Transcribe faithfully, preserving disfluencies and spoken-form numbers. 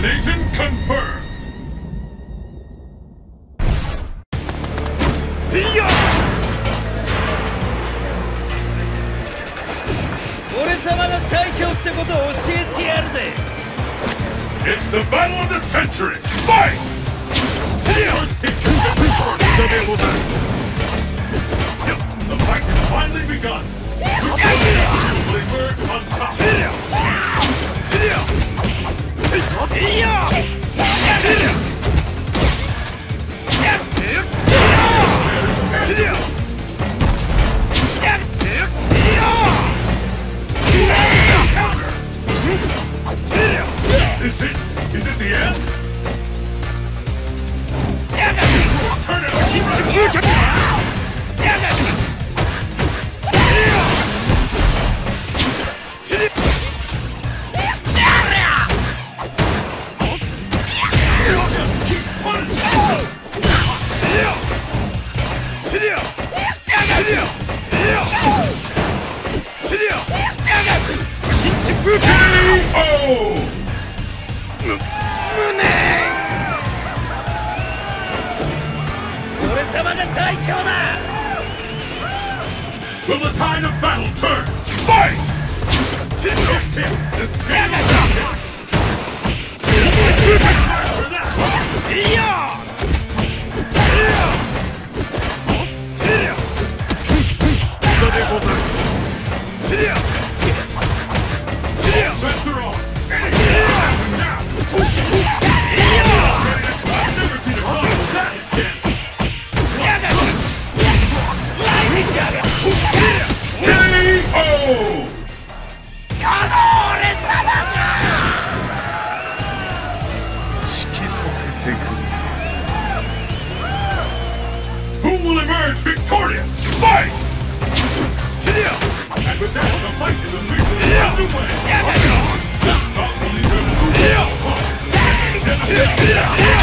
Destination confirmed. It's the battle of the century! Fight! First hit the fight has finally begun! Will emerge on top! Is it? Is it the end? Turn it Will the tide of battle turn? Fight! Lift him! Escape! For that! Sensor on! Now! I've never seen a battle that intense! K O! Who will emerge victorious? Fight! And with that, the fight is officially underway! Not only